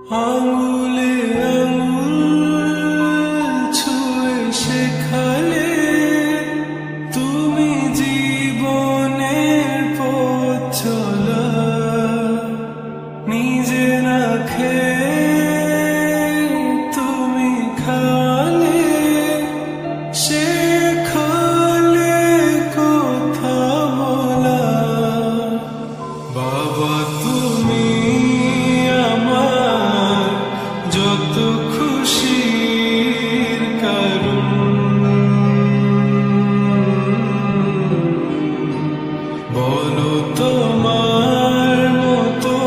আঙুলে আঙুল ছুঁয়ে শেখালে তুমি জীবনের পথ চলা, নিজে না খেয়ে তুমি খালে, শেখালে কথা বলা। বাবা তুমি আমার যত খুশির কারণ, বলো তোমার মতো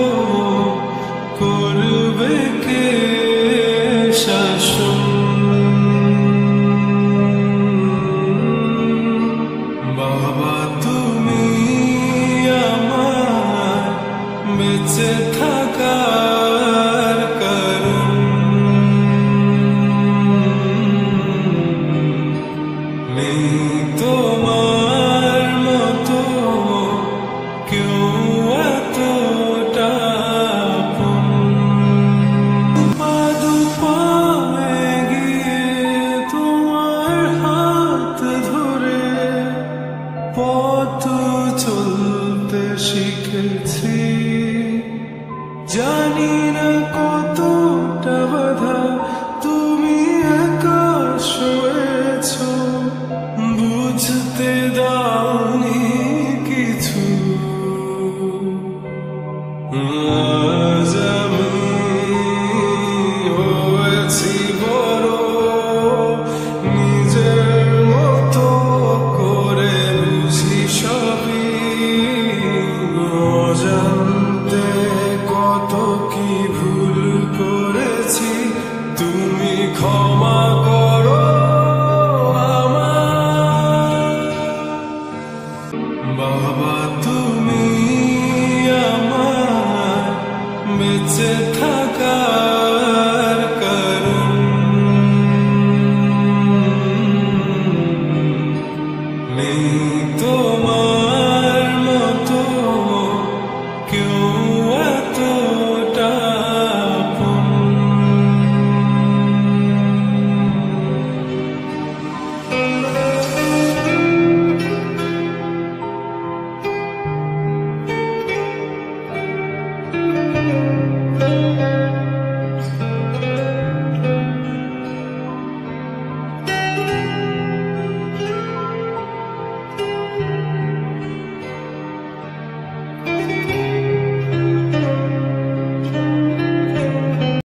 করবে কে শাসন। বাবা তুমি আমার বেঁচে থাকার কারণ, নেই তোমার মতো কেউ এতটা আপন। পাদু পায়ে গিয়ে তোমার হাত ধরে পথ চলতে শিখেছি, জানি না কতটা বাধা তুমি একা সয়েছ, বুঝতে দাওনি কিছু। আজ আমি হয়েছি বড়, নিজের মতো করে বুঝি সবই, অজান্তে কত